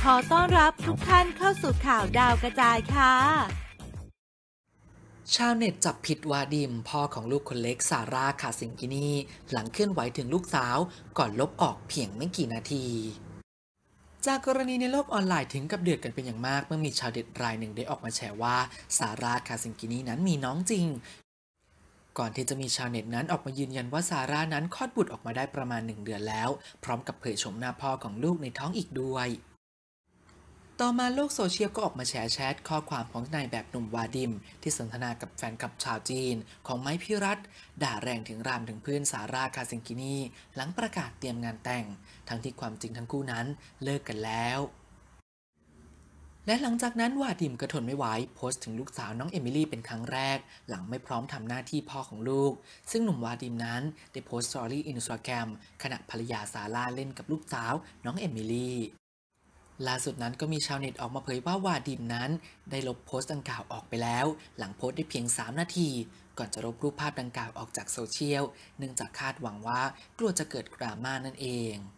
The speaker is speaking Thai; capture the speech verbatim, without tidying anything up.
อต้อนรับทุกท่านเข้าสู่ข่าวดาวกระจายค่ะชาวเน็ตจับผิดวาดิมพ่อของลูกคนเล็กซาร่าคาซิงกินีหลังเคลื่อนไหวถึงลูกสาวก่อนลบออกเพียงไม่กี่นาทีจากกรณีในโลกออนไลน์ถึงกับเดือดกันเป็นอย่างมากเมื่อมีชาวเน็ตรายหนึ่งได้ออกมาแฉว่าซาร่าคาซิงกินีนั้นมีน้องจริงก่อนที่จะมีชาวเน็ตนั้นออกมายืนยันว่าซาร่านั้นคลอดบุตรออกมาได้ประมาณหนึ่งเดือนแล้วพร้อมกับเผยโฉมหน้าพ่อของลูกในท้องอีกด้วยต่อมาโลกโซเชียลก็ออกมาแชร์แชทข้อความของนายแบบหนุ่มวาดิมที่สนทนากับแฟนคลับชาวจีนของไม้พิรัตน์ด่าแรงถึงรามถึงเพื่อนซาร่าคาซิงกินีหลังประกาศเตรียมงานแต่งทั้งที่ความจริงทั้งคู่นั้นเลิกกันแล้วและหลังจากนั้นวาดิมก็ทนไม่ไหวโพสต์ถึงลูกสาวน้องเอมิลี่เป็นครั้งแรกหลังไม่พร้อมทำหน้าที่พ่อของลูกซึ่งหนุ่มวาดิมนั้นได้โพสต์สตอรี่อินสตาแกรมขณะภรรยาซาร่าเล่นกับลูกสาวน้องเอมิลี่ล่าสุดนั้นก็มีชาวเน็ตออกมาเผยว่าวาดิมนั้นได้ลบโพสต์ดังกล่าวออกไปแล้วหลังโพสต์ได้เพียงสามนาทีก่อนจะลบรูปภาพดังกล่าวออกจากโซเชียลเนื่องจากคาดหวังว่ากลัวจะเกิดดราม่านั่นเอง